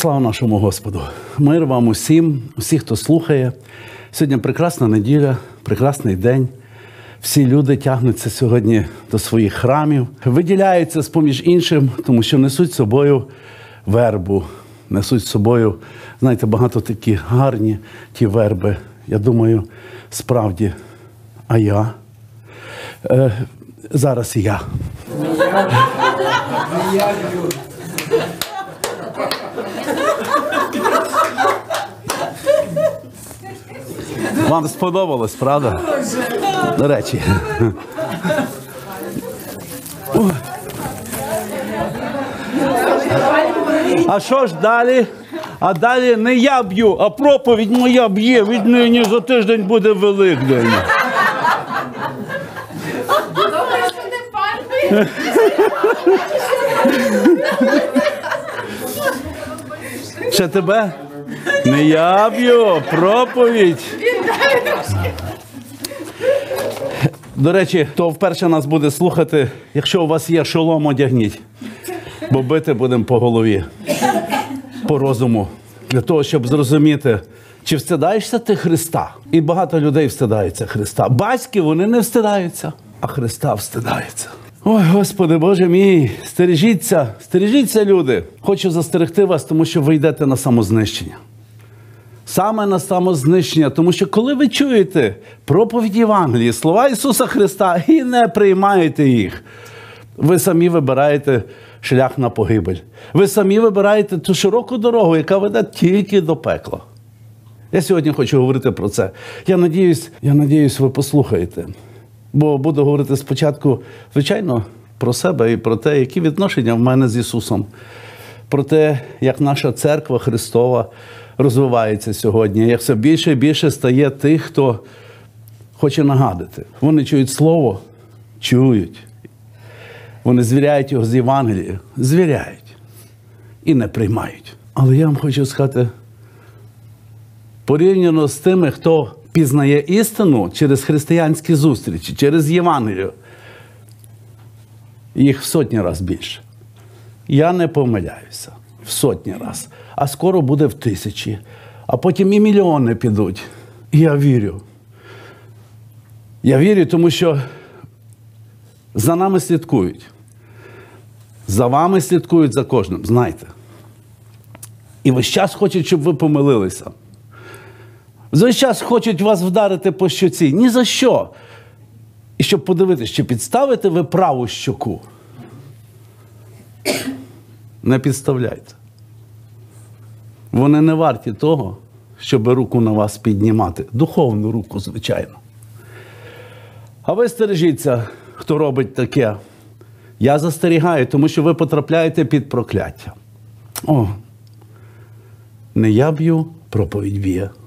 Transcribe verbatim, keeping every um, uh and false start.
Слава нашому Господу! Мир вам усім, усі, хто слухає. Сьогодні прекрасна неділя, прекрасний день. Всі люди тягнуться сьогодні до своїх храмів, виділяються з-поміж іншим, тому що несуть з собою вербу, несуть з собою, знаєте, багато такі гарні ті верби. Я думаю, справді, а я? Е, зараз і я. Вам сподобалось, правда? До речі. А що ж далі? А далі не я б'ю, а проповідь моя б'є. Віднині за тиждень буде Великдень. Ще тебе? Не я б'ю, проповідь. До речі, хто вперше нас буде слухати, якщо у вас є шолом, одягніть, бо бити будемо по голові, по розуму, для того, щоб зрозуміти, чи встидаєшся ти Христа. І багато людей встидаються Христа. Батьки, вони не встидаються, а Христа встидаються. Ой, Господи, Боже мій, стережіться, стережіться, люди. Хочу застерегти вас, тому що ви йдете на самознищення. Саме на самознищення, тому що коли ви чуєте проповідь Євангелії, слова Ісуса Христа і не приймаєте їх, ви самі вибираєте шлях на погибель. Ви самі вибираєте ту широку дорогу, яка веде тільки до пекла. Я сьогодні хочу говорити про це. Я надіюсь, я надіюсь, ви послухаєте. Бо буду говорити спочатку, звичайно, про себе і про те, які відношення в мене з Ісусом. Про те, як наша церква Христова розвивається сьогодні, як все більше і більше стає тих, хто хоче нагадати. Вони чують Слово, чують. Вони звіряють його з Євангелією, звіряють і не приймають. Але я вам хочу сказати, порівняно з тими, хто пізнає істину через християнські зустрічі, через Євангелію, їх в сотні раз більше. Я не помиляюся. В сотні раз. А скоро буде в тисячі. А потім і мільйони підуть. І я вірю. Я вірю, тому що за нами слідкують. За вами слідкують, за кожним, знаєте. І весь час хочуть, щоб ви помилилися. Весь час хочуть вас вдарити по щоці. Ні за що. І щоб подивитися, чи підставите ви праву щоку. Не підставляйте. Вони не варті того, щоб руку на вас піднімати. Духовну руку, звичайно. А ви стережіться, хто робить таке. Я застерігаю, тому що ви потрапляєте під прокляття. О, не я б'ю, проповідь б'є.